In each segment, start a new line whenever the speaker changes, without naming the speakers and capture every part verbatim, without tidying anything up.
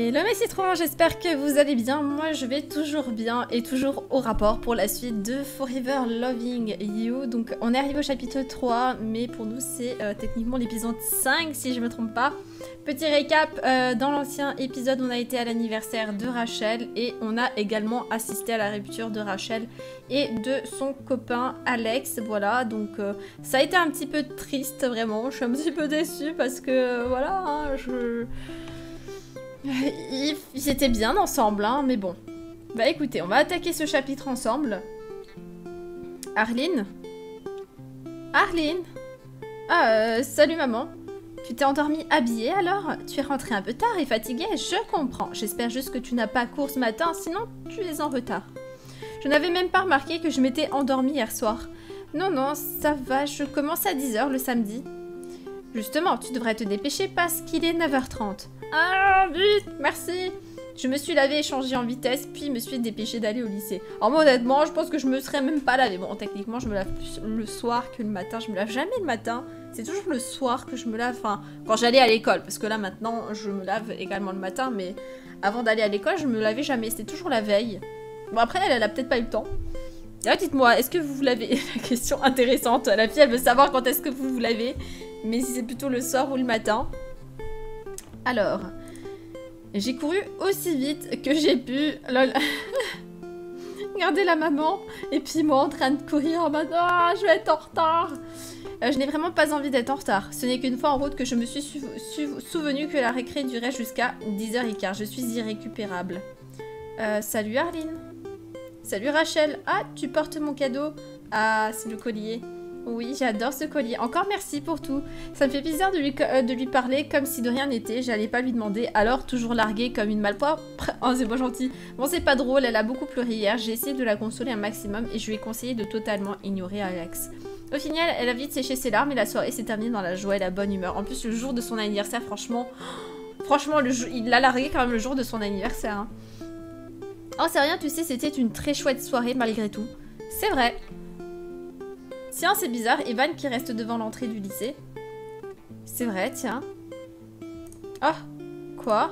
Hello mes citrons, j'espère que vous allez bien. Moi je vais toujours bien et toujours au rapport pour la suite de Forever Loving You. Donc on est arrivé au chapitre trois, mais pour nous c'est euh, techniquement l'épisode cinq si je me trompe pas. Petit récap, euh, dans l'ancien épisode on a été à l'anniversaire de Rachel et on a également assisté à la rupture de Rachel et de son copain Alex. Voilà, donc euh, ça a été un petit peu triste vraiment, je suis un petit peu déçue parce que euh, voilà, hein, je... Ils, ils étaient bien ensemble, hein, mais bon. Bah écoutez, on va attaquer ce chapitre ensemble. Arline Arline Ah, euh, salut maman. Tu t'es endormie habillée alors? Tu es rentrée un peu tard et fatiguée? Je comprends. J'espère juste que tu n'as pas cours ce matin, sinon tu es en retard. Je n'avais même pas remarqué que je m'étais endormie hier soir. Non, non, ça va, je commence à dix heures le samedi. Justement, tu devrais te dépêcher parce qu'il est neuf heures trente. Ah, vite, merci. Je me suis lavée et changée en vitesse, puis me suis dépêchée d'aller au lycée. Alors moi, honnêtement, je pense que je me serais même pas lavée. Bon, techniquement, je me lave plus le soir que le matin. Je me lave jamais le matin. C'est toujours le soir que je me lave, enfin, quand j'allais à l'école. Parce que là, maintenant, je me lave également le matin, mais avant d'aller à l'école, je me lavais jamais. C'était toujours la veille. Bon, après, elle, elle a peut-être pas eu le temps. Là, dites-moi, est-ce que vous vous lavez? La question intéressante. La fille, elle veut savoir quand est-ce que vous vous lavez. Mais si c'est plutôt le soir ou le matin. Alors, j'ai couru aussi vite que j'ai pu. Lol. Regardez la maman. Et puis moi en train de courir en mode « Ah, je vais être en retard !» euh, Je n'ai vraiment pas envie d'être en retard. Ce n'est qu'une fois en route que je me suis su su souvenu que la récré durait jusqu'à dix heures quinze. Je suis irrécupérable. Euh, salut Arline. Salut Rachel. Ah, tu portes mon cadeau. Ah, c'est le collier. Oui, j'adore ce collier. Encore merci pour tout. Ça me fait plaisir de lui, euh, de lui parler comme si de rien n'était. J'allais pas lui demander. Alors, toujours larguée comme une malpropre. Oh, c'est pas gentil. Bon, c'est pas drôle. Elle a beaucoup pleuré hier. J'ai essayé de la consoler un maximum et je lui ai conseillé de totalement ignorer Alex. Au final, elle a vite séché ses larmes et la soirée s'est terminée dans la joie et la bonne humeur. En plus, le jour de son anniversaire, franchement... Franchement, le il l'a largué quand même le jour de son anniversaire. Hein. Oh, c'est rien, tu sais, c'était une très chouette soirée malgré tout. C'est vrai. Tiens, c'est bizarre, Evan qui reste devant l'entrée du lycée. C'est vrai, tiens. Oh, quoi?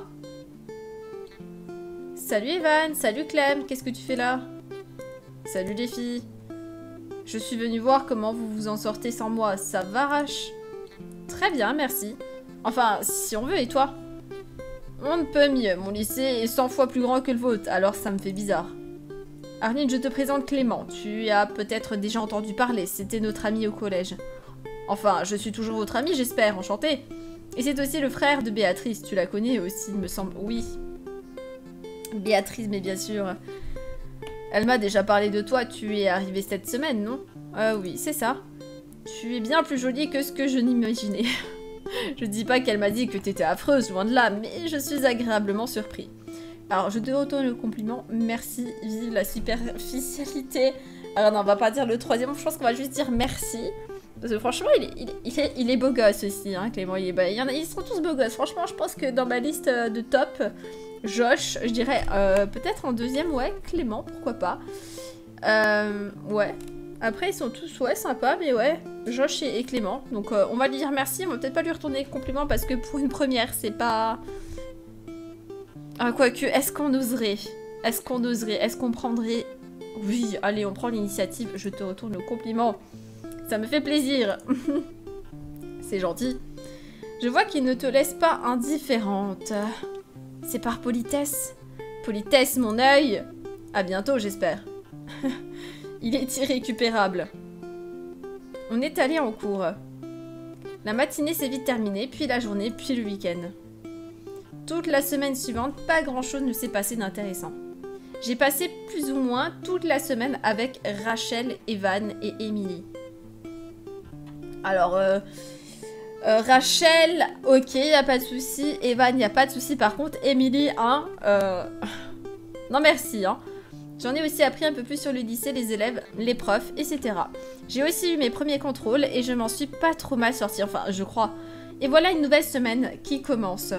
Salut Evan, salut Clem, qu'est-ce que tu fais là? Salut les filles. Je suis venue voir comment vous vous en sortez sans moi, ça va Rach? Très bien, merci. Enfin, si on veut, et toi? On ne peut mieux, mon lycée est cent fois plus grand que le vôtre, alors ça me fait bizarre. Arline, je te présente Clément. Tu as peut-être déjà entendu parler. C'était notre ami au collège. Enfin, je suis toujours votre ami, j'espère. Enchanté. Et c'est aussi le frère de Béatrice. Tu la connais aussi, il me semble. Oui. Béatrice, mais bien sûr. Elle m'a déjà parlé de toi. Tu es arrivée cette semaine, non? Euh, oui, c'est ça. Tu es bien plus jolie que ce que je n'imaginais. Je dis pas qu'elle m'a dit que t'étais affreuse, loin de là, mais je suis agréablement surpris. Alors, je te retourne le compliment. Merci, vive la superficialité. Alors non, on va pas dire le troisième, je pense qu'on va juste dire merci. Parce que franchement, il est, il est, il est, il est beau gosse aussi, hein, Clément. Il est, bah, il y en a, ils sont tous beaux gosses. Franchement, je pense que dans ma liste de top, Josh, je dirais euh, peut-être en deuxième, ouais, Clément, pourquoi pas. Euh, ouais. Après, ils sont tous, ouais, sympas, mais ouais, Josh et, et Clément. Donc, euh, on va lui dire merci. On va peut-être pas lui retourner le compliment parce que pour une première, c'est pas... Ah, quoique, est-ce qu'on oserait? Est-ce qu'on oserait? Est-ce qu'on prendrait... Oui, allez, on prend l'initiative. Je te retourne le compliment. Ça me fait plaisir. C'est gentil. Je vois qu'il ne te laisse pas indifférente. C'est par politesse. Politesse, mon œil. À bientôt, j'espère. Il est irrécupérable. On est allé en cours. La matinée s'est vite terminée, puis la journée, puis le week-end. Toute la semaine suivante, pas grand-chose ne s'est passé d'intéressant. J'ai passé plus ou moins toute la semaine avec Rachel, Evan et Emily. Alors, euh, euh, Rachel, ok, y a pas de souci. Evan, y a pas de souci. Par contre, Emily, hein, euh... non merci, hein. J'en ai aussi appris un peu plus sur le lycée, les élèves, les profs, et cetera. J'ai aussi eu mes premiers contrôles et je m'en suis pas trop mal sortie, enfin, je crois. Et voilà une nouvelle semaine qui commence.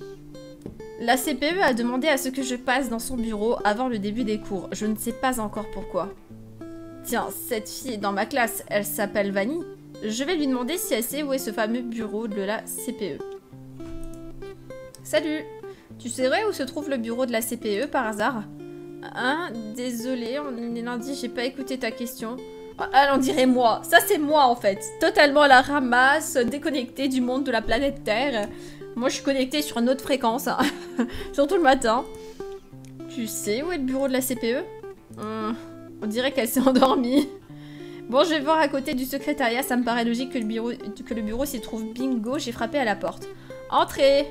La C P E a demandé à ce que je passe dans son bureau avant le début des cours. Je ne sais pas encore pourquoi. Tiens, cette fille est dans ma classe, elle s'appelle Vanny. Je vais lui demander si elle sait où est ce fameux bureau de la C P E. Salut! Tu saurais où se trouve le bureau de la C P E par hasard? Hein? Désolé, on est lundi, j'ai pas écouté ta question. Ah, on dirait moi. Ça, c'est moi, en fait. Totalement à la ramasse, déconnectée du monde de la planète Terre. Moi, je suis connectée sur une autre fréquence. Hein. Surtout le matin. Tu sais où est le bureau de la C P E? hum, On dirait qu'elle s'est endormie. Bon, je vais voir à côté du secrétariat. Ça me paraît logique que le bureau, que le bureau s'y trouve. Bingo, j'ai frappé à la porte. Entrez.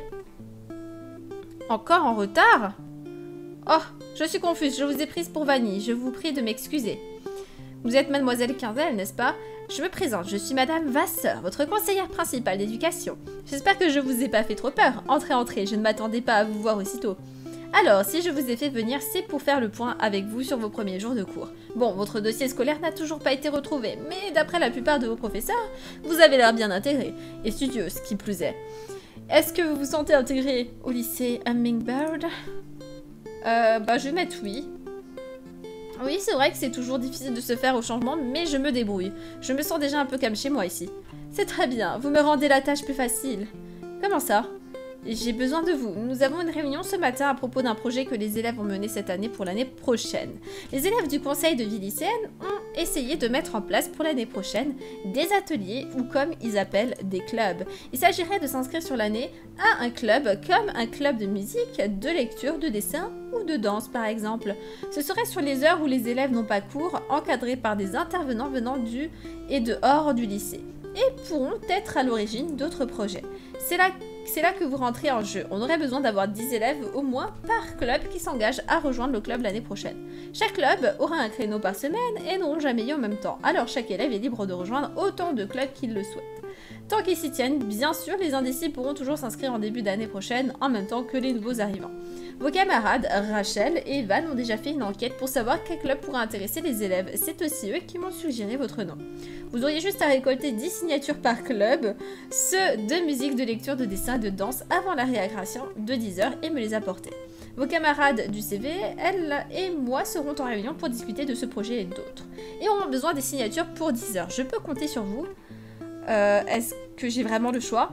Encore en retard? Oh, je suis confuse. Je vous ai prise pour Vanille. Je vous prie de m'excuser. Vous êtes mademoiselle Quinzel, n'est-ce pas? Je me présente, je suis madame Vasseur, votre conseillère principale d'éducation. J'espère que je vous ai pas fait trop peur. Entrez, entrez, je ne m'attendais pas à vous voir aussitôt. Alors, si je vous ai fait venir, c'est pour faire le point avec vous sur vos premiers jours de cours. Bon, votre dossier scolaire n'a toujours pas été retrouvé, mais d'après la plupart de vos professeurs, vous avez l'air bien intégré, et studieuse, qui plus est. Est-ce que vous vous sentez intégré au lycée Hummingbird? Euh, bah je vais mettre oui. Oui, c'est vrai que c'est toujours difficile de se faire au changement, mais je me débrouille. Je me sens déjà un peu comme chez moi ici. C'est très bien, vous me rendez la tâche plus facile. Comment ça? J'ai besoin de vous. Nous avons une réunion ce matin à propos d'un projet que les élèves ont mené cette année pour l'année prochaine. Les élèves du conseil de vie lycéenne ont essayé de mettre en place pour l'année prochaine des ateliers ou comme ils appellent des clubs. Il s'agirait de s'inscrire sur l'année à un club comme un club de musique, de lecture, de dessin ou de danse par exemple. Ce serait sur les heures où les élèves n'ont pas cours, encadrés par des intervenants venant du et dehors du lycée et pourront être à l'origine d'autres projets. C'est là C'est là que vous rentrez en jeu. On aurait besoin d'avoir dix élèves au moins par club qui s'engagent à rejoindre le club l'année prochaine. Chaque club aura un créneau par semaine et n'auront jamais eu en même temps. Alors chaque élève est libre de rejoindre autant de clubs qu'il le souhaite. Tant qu'ils s'y tiennent, bien sûr, les indécis pourront toujours s'inscrire en début d'année prochaine en même temps que les nouveaux arrivants. Vos camarades, Rachel et Evan, ont déjà fait une enquête pour savoir quel club pourrait intéresser les élèves. C'est aussi eux qui m'ont suggéré votre nom. Vous auriez juste à récolter dix signatures par club, ceux de musique, de lecture, de dessin, de danse, avant la récréation de dix heures et me les apporter. Vos camarades du C V, elle et moi seront en réunion pour discuter de ce projet et d'autres. Et auront besoin des signatures pour dix heures. Je peux compter sur vous. Euh, Est-ce que j'ai vraiment le choix?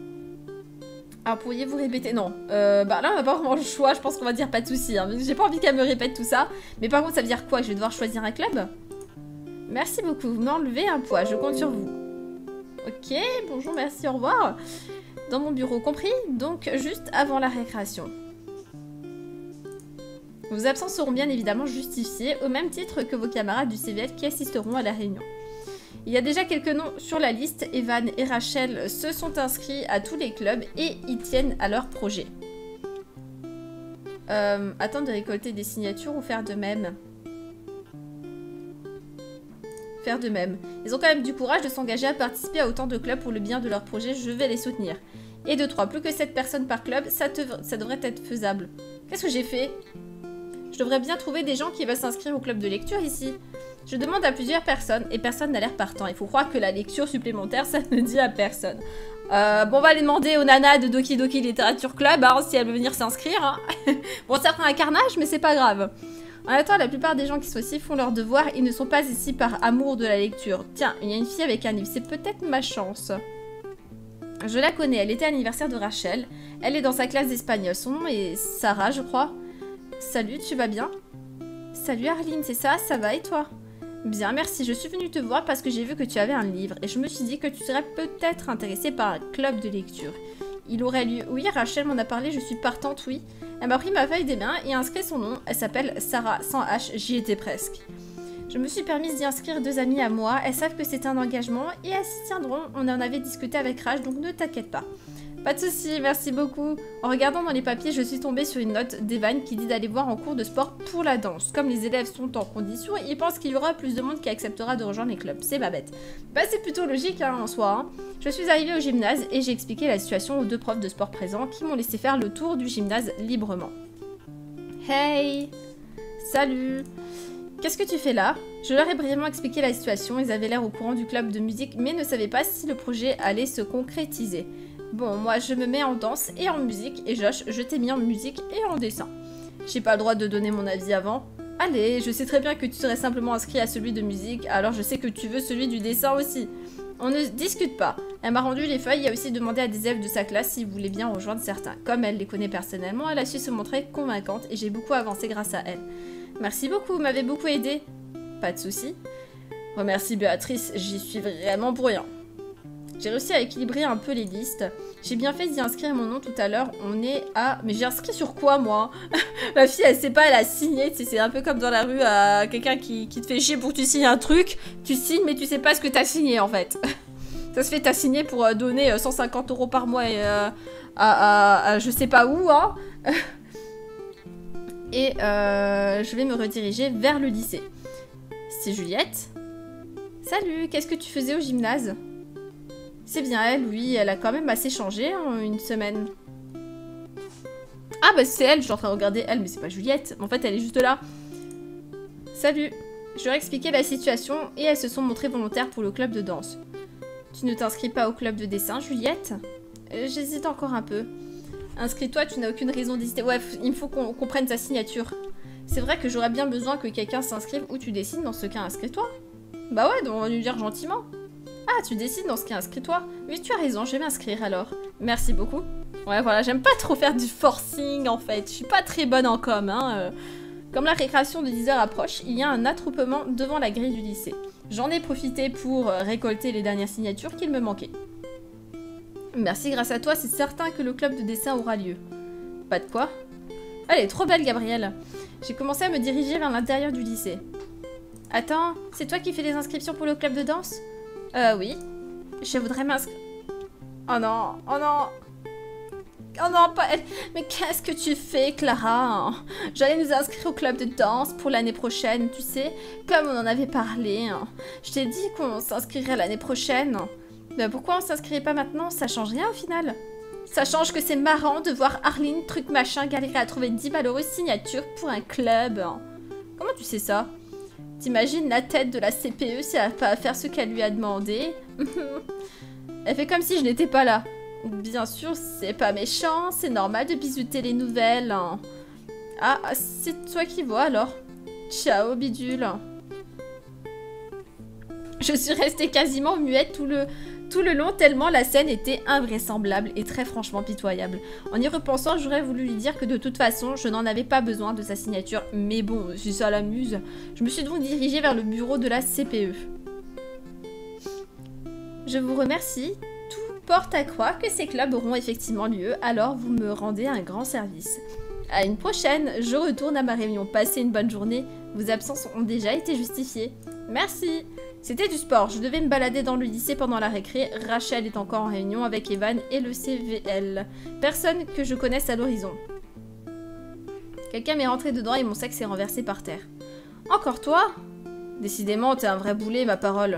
Alors, pourriez-vous répéter? Non. Euh, bah là, on n'a pas vraiment le choix. Je pense qu'on va dire pas de soucis. Hein. J'ai pas envie qu'elle me répète tout ça. Mais par contre, ça veut dire quoi? Je vais devoir choisir un club? Merci beaucoup. Vous m'enlevez un poids. Je compte sur vous. Ok. Bonjour, merci, au revoir. Dans mon bureau, compris? Donc, juste avant la récréation. Vos absences seront bien évidemment justifiées, au même titre que vos camarades du C V L qui assisteront à la réunion. Il y a déjà quelques noms sur la liste. Evan et Rachel se sont inscrits à tous les clubs et y tiennent à leur projet. Euh, attendre de récolter des signatures ou faire de même? Faire de même. Ils ont quand même du courage de s'engager à participer à autant de clubs pour le bien de leur projet. Je vais les soutenir. Et de trois, plus que sept personnes par club, ça, te, ça devrait être faisable. Qu'est-ce que j'ai fait? Je devrais bien trouver des gens qui veulent s'inscrire au club de lecture ici. Je demande à plusieurs personnes et personne n'a l'air partant. Il faut croire que la lecture supplémentaire, ça ne dit à personne. Euh, bon, on va aller demander aux nanas de Doki Doki Literature Club hein, si elles veulent venir s'inscrire. Hein. Bon, ça fera un carnage, mais c'est pas grave. En attendant, la plupart des gens qui sont ici font leur devoir. Ils ne sont pas ici par amour de la lecture. Tiens, il y a une fille avec un livre. C'est peut-être ma chance. Je la connais. Elle était à l'anniversaire de Rachel. Elle est dans sa classe d'espagnol. Son nom est Sarah, je crois. Salut, tu vas bien? Salut Arline, c'est ça? Ça va et toi? Bien, merci. Je suis venue te voir parce que j'ai vu que tu avais un livre et je me suis dit que tu serais peut-être intéressée par un club de lecture. Il aurait lieu... Oui, Rachel m'en a parlé, je suis partante, oui. Elle m'a pris ma feuille des mains et inscrit son nom. Elle s'appelle Sarah, sans H, j'y étais presque. Je me suis permise d'y inscrire deux amies à moi. Elles savent que c'est un engagement et elles s'y tiendront. On en avait discuté avec Rach, donc ne t'inquiète pas. Pas de soucis, merci beaucoup. En regardant dans les papiers, je suis tombée sur une note d'Evan qui dit d'aller voir en cours de sport pour la danse. Comme les élèves sont en condition, ils pensent qu'il y aura plus de monde qui acceptera de rejoindre les clubs. C'est ma bête. Bah c'est plutôt logique hein, en soi. Hein. Je suis arrivée au gymnase et j'ai expliqué la situation aux deux profs de sport présents qui m'ont laissé faire le tour du gymnase librement. Hey! Salut! Qu'est-ce que tu fais là? Je leur ai brièvement expliqué la situation. Ils avaient l'air au courant du club de musique mais ne savaient pas si le projet allait se concrétiser. Bon, moi je me mets en danse et en musique, et Josh, je t'ai mis en musique et en dessin. J'ai pas le droit de donner mon avis avant. Allez, je sais très bien que tu serais simplement inscrit à celui de musique, alors je sais que tu veux celui du dessin aussi. On ne discute pas. Elle m'a rendu les feuilles et a aussi demandé à des élèves de sa classe s'ils voulaient bien rejoindre certains. Comme elle les connaît personnellement, elle a su se montrer convaincante et j'ai beaucoup avancé grâce à elle. Merci beaucoup, vous m'avez beaucoup aidé. Pas de souci. Remercie Béatrice, j'y suis vraiment pour rien. J'ai réussi à équilibrer un peu les listes. J'ai bien fait d'y inscrire mon nom tout à l'heure. On est à... Mais j'ai inscrit sur quoi, moi? La fille, elle sait pas, elle a signé. C'est un peu comme dans la rue, à quelqu'un qui, qui te fait chier pour que tu signes un truc. Tu signes, mais tu sais pas ce que t'as signé, en fait. Ça se fait, t'as signé pour euh, donner euh, cent cinquante euros par mois et, euh, à, à, à je sais pas où, hein. Et euh, je vais me rediriger vers le lycée. C'est Juliette. Salut, qu'est-ce que tu faisais au gymnase? C'est bien elle, oui, elle a quand même assez changé en une semaine. Ah bah c'est elle, je suis en train de regarder elle, mais c'est pas Juliette. En fait, elle est juste là. Salut. Je leur ai expliqué la situation et elles se sont montrées volontaires pour le club de danse. Tu ne t'inscris pas au club de dessin, Juliette? euh, J'hésite encore un peu. Inscris-toi, tu n'as aucune raison d'hésiter. Ouais, il me faut qu'on qu'on prenne sa signature. C'est vrai que j'aurais bien besoin que quelqu'un s'inscrive où tu dessines, dans ce cas, inscris-toi. Bah ouais, donc on va lui dire gentiment. Ah, tu décides dans ce cas, inscris-toi. Oui, tu as raison, je vais m'inscrire alors. Merci beaucoup. Ouais, voilà, j'aime pas trop faire du forcing, en fait. Je suis pas très bonne en com, hein. Euh, comme la récréation de dix heures approche, il y a un attroupement devant la grille du lycée. J'en ai profité pour euh, récolter les dernières signatures qu'il me manquaient. Merci, grâce à toi, c'est certain que le club de dessin aura lieu. Pas de quoi. Elle est trop belle, Gabrielle. J'ai commencé à me diriger vers l'intérieur du lycée. Attends, c'est toi qui fais les inscriptions pour le club de danse? Euh, oui. Je voudrais m'inscrire... Oh non, oh non. Oh non, pas elle. Mais qu'est-ce que tu fais, Clara? J'allais nous inscrire au club de danse pour l'année prochaine, tu sais, comme on en avait parlé. Je t'ai dit qu'on s'inscrirait l'année prochaine. Mais pourquoi on s'inscrirait pas maintenant? Ça change rien au final. Ça change que c'est marrant de voir Arline, truc machin, galérer à trouver dix malheureuses signatures pour un club. Comment tu sais ça? T'imagines la tête de la C P E si elle n'a pas à faire ce qu'elle lui a demandé? Elle fait comme si je n'étais pas là. Bien sûr, c'est pas méchant, c'est normal de bisouter les nouvelles. Hein. Ah, c'est toi qui vois alors. Ciao, bidule. Je suis restée quasiment muette tout le, tout le long tellement la scène était invraisemblable et très franchement pitoyable. En y repensant, j'aurais voulu lui dire que de toute façon, je n'en avais pas besoin de sa signature. Mais bon, si ça l'amuse, je me suis donc dirigée vers le bureau de la C P E. Je vous remercie. Tout porte à croire que ces clubs auront effectivement lieu, alors vous me rendez un grand service. À une prochaine, je retourne à ma réunion. Passez une bonne journée. Vos absences ont déjà été justifiées. Merci. C'était du sport. Je devais me balader dans le lycée pendant la récré. Rachel est encore en réunion avec Evan et le C V L. Personne que je connaisse à l'horizon. Quelqu'un m'est rentré dedans et mon sac s'est renversé par terre. Encore toi? Décidément, t'es un vrai boulet, ma parole.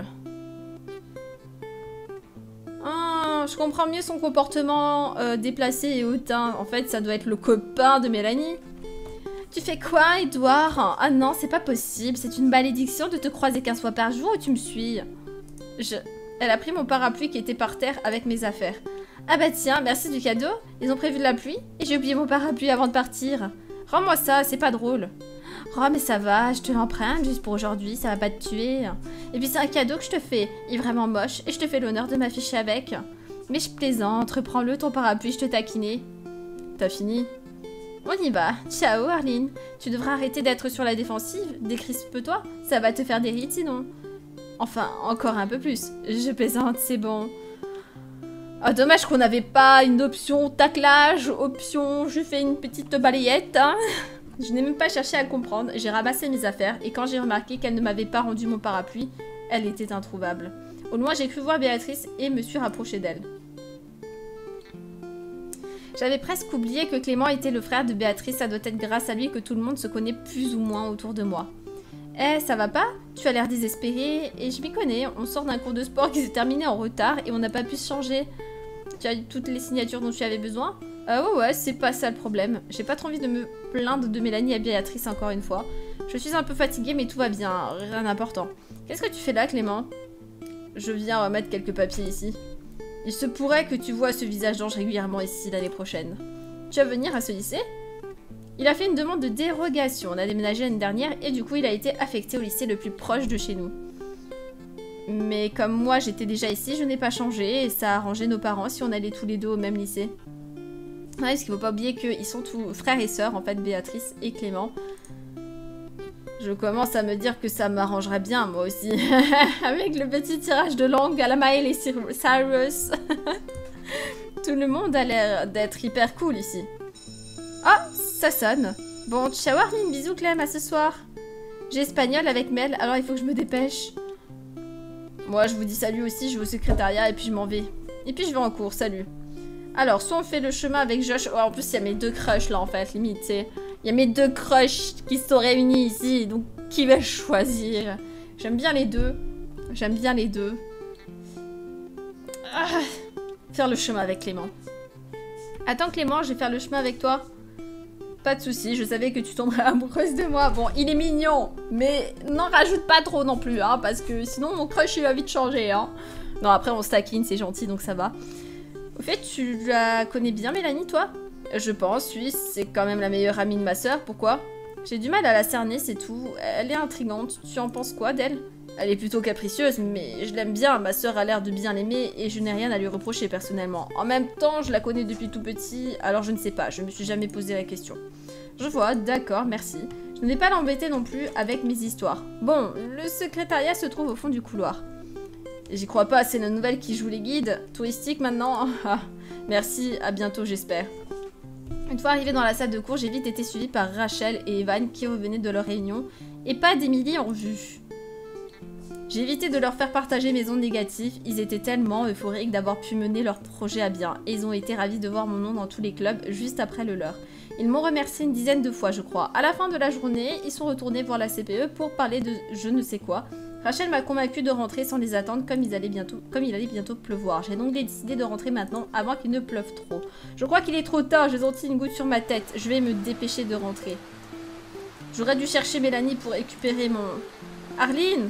Ah, je comprends mieux son comportement euh, déplacé et hautain. En fait, ça doit être le copain de Mélanie. Tu fais quoi, Edouard? Ah non, c'est pas possible. C'est une malédiction de te croiser quinze fois par jour ou tu me suis? Je... Elle a pris mon parapluie qui était par terre avec mes affaires. Ah bah tiens, merci du cadeau. Ils ont prévu de la pluie et j'ai oublié mon parapluie avant de partir. Rends-moi ça, c'est pas drôle. Oh mais ça va, je te l'emprunte juste pour aujourd'hui, ça va pas te tuer. Et puis c'est un cadeau que je te fais, il est vraiment moche et je te fais l'honneur de m'afficher avec. Mais je plaisante, reprends-le ton parapluie, je te taquinais. T'as fini? On y va. Ciao Arline. Tu devras arrêter d'être sur la défensive, décrispe-toi, ça va te faire des rides sinon. Enfin, encore un peu plus. Je plaisante, c'est bon. Ah, dommage qu'on n'avait pas une option taclage, option je fais une petite balayette, hein. Je n'ai même pas cherché à comprendre, j'ai ramassé mes affaires et quand j'ai remarqué qu'elle ne m'avait pas rendu mon parapluie, elle était introuvable. Au loin, j'ai cru voir Béatrice et me suis rapprochée d'elle. J'avais presque oublié que Clément était le frère de Béatrice, ça doit être grâce à lui que tout le monde se connaît plus ou moins autour de moi. Eh, ça va pas? Tu as l'air désespérée et je m'y connais, on sort d'un cours de sport qui s'est terminé en retard et on n'a pas pu se changer. Tu as eu toutes les signatures dont tu avais besoin? Ah ouais, ouais, c'est pas ça le problème. J'ai pas trop envie de me plaindre de Mélanie et Béatrice encore une fois. Je suis un peu fatiguée, mais tout va bien, rien d'important. Qu'est-ce que tu fais là, Clément? Je viens remettre quelques papiers ici. Il se pourrait que tu vois ce visage d'ange régulièrement ici l'année prochaine. Tu vas venir à ce lycée? Il a fait une demande de dérogation. On a déménagé l'année dernière et du coup, il a été affecté au lycée le plus proche de chez nous. Mais comme moi j'étais déjà ici, je n'ai pas changé et ça a arrangé nos parents si on allait tous les deux au même lycée. Ouais, parce qu'il faut pas oublier qu'ils sont tous frères et sœurs, en fait, Béatrice et Clément. Je commence à me dire que ça m'arrangerait bien, moi aussi. Avec le petit tirage de langue à la Miley Cyrus. Tout le monde a l'air d'être hyper cool ici. Ah, ça sonne. Bon, ciao Arline, bisous Clem, à ce soir. J'ai espagnol avec Mel, alors il faut que je me dépêche. Moi, je vous dis salut aussi, je vais au secrétariat et puis je m'en vais. Et puis je vais en cours, salut. Alors, soit on fait le chemin avec Josh... Oh, en plus, il y a mes deux crushs là, en fait, limite, tu sais. Il y a mes deux crushs qui sont réunis ici, donc qui va choisir? J'aime bien les deux. J'aime bien les deux. Ah, faire le chemin avec Clément. Attends Clément, je vais faire le chemin avec toi. Pas de soucis, je savais que tu tomberais amoureuse de moi. Bon, il est mignon, mais n'en rajoute pas trop non plus, hein, parce que sinon mon crush il va vite changer, hein. Non, après on se taquine, c'est gentil, donc ça va. Au fait, tu la connais bien Mélanie, toi? Je pense, oui, c'est quand même la meilleure amie de ma sœur, pourquoi? J'ai du mal à la cerner, c'est tout. Elle est intrigante, tu en penses quoi d'elle? Elle est plutôt capricieuse, mais je l'aime bien, ma sœur a l'air de bien l'aimer et je n'ai rien à lui reprocher personnellement. En même temps, je la connais depuis tout petit, alors je ne sais pas, je me suis jamais posé la question. Je vois, d'accord, merci. Je n'ai pas l'embêter non plus avec mes histoires. Bon, le secrétariat se trouve au fond du couloir. J'y crois pas, c'est la nouvelle qui joue les guides. Touristique maintenant. Merci, à bientôt j'espère. Une fois arrivée dans la salle de cours, j'ai vite été suivie par Rachel et Evan qui revenaient de leur réunion et pas d'Emilie en vue. J'ai évité de leur faire partager mes ondes négatives, ils étaient tellement euphoriques d'avoir pu mener leur projet à bien et ils ont été ravis de voir mon nom dans tous les clubs juste après le leur. Ils m'ont remercié une dizaine de fois je crois. À la fin de la journée, ils sont retournés voir la C P E pour parler de je ne sais quoi. Rachel m'a convaincu de rentrer sans les attendre comme, ils allaient bientôt, comme il allait bientôt pleuvoir. J'ai donc décidé de rentrer maintenant avant qu'il ne pleuve trop. Je crois qu'il est trop tard, j'ai senti une goutte sur ma tête. Je vais me dépêcher de rentrer. J'aurais dû chercher Mélanie pour récupérer mon... Arline!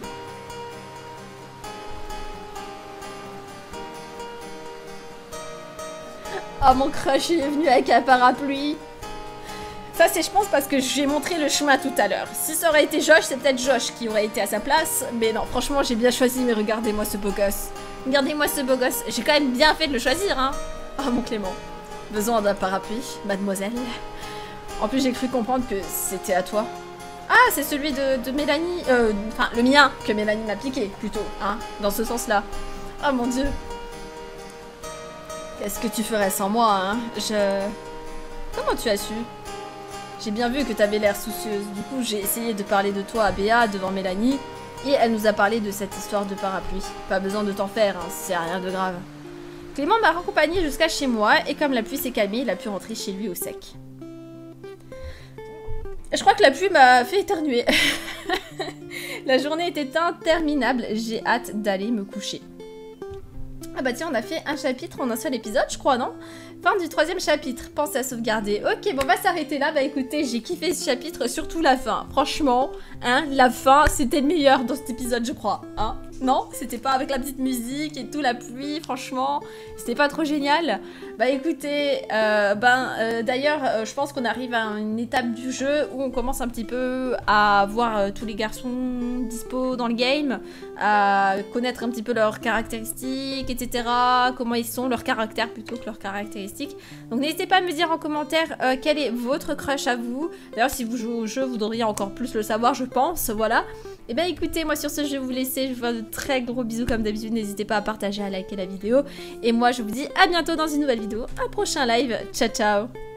Oh mon crush, il est venu avec un parapluie. Ça c'est je pense parce que j'ai montré le chemin tout à l'heure. Si ça aurait été Josh, c'est peut-être Josh qui aurait été à sa place. Mais non, franchement j'ai bien choisi, mais regardez-moi ce beau gosse. Regardez-moi ce beau gosse. J'ai quand même bien fait de le choisir, hein. Oh mon Clément. Besoin d'un parapluie, mademoiselle. En plus j'ai cru comprendre que c'était à toi. Ah, c'est celui de, de Mélanie. Euh, enfin, le mien que Mélanie m'a piqué, plutôt, hein. Dans ce sens-là. Oh mon dieu. Qu'est-ce que tu ferais sans moi, hein? Je... Comment tu as su? J'ai bien vu que t'avais l'air soucieuse. Du coup, j'ai essayé de parler de toi à Béa devant Mélanie. Et elle nous a parlé de cette histoire de parapluie. Pas besoin de t'en faire, hein, c'est rien de grave. Clément m'a raccompagné jusqu'à chez moi. Et comme la pluie s'est calmée, il a pu rentrer chez lui au sec. Je crois que la pluie m'a fait éternuer. La journée était interminable. J'ai hâte d'aller me coucher. Ah bah tiens, on a fait un chapitre en un seul épisode, je crois, non? Fin du troisième chapitre, pensez à sauvegarder. Ok, bon, on va s'arrêter là. Bah écoutez, j'ai kiffé ce chapitre, surtout la fin. Franchement, hein, la fin, c'était le meilleur dans cet épisode, je crois. Hein? Non? C'était pas avec la petite musique et tout, la pluie, franchement, c'était pas trop génial. Bah écoutez, euh, ben, euh, d'ailleurs, euh, je pense qu'on arrive à une étape du jeu où on commence un petit peu à voir euh, tous les garçons dispo dans le game, à connaître un petit peu leurs caractéristiques, et cetera. Comment ils sont, leur caractère plutôt que leurs caractéristiques. Donc n'hésitez pas à me dire en commentaire euh, quel est votre crush à vous. D'ailleurs, si vous jouez au jeu, vous devriez encore plus le savoir, je pense, voilà. Et bien écoutez, moi sur ce je vais vous laisser, je vous fais de très gros bisous comme d'habitude, n'hésitez pas à partager, à liker la vidéo. Et moi je vous dis à bientôt dans une nouvelle vidéo, un prochain live, ciao ciao.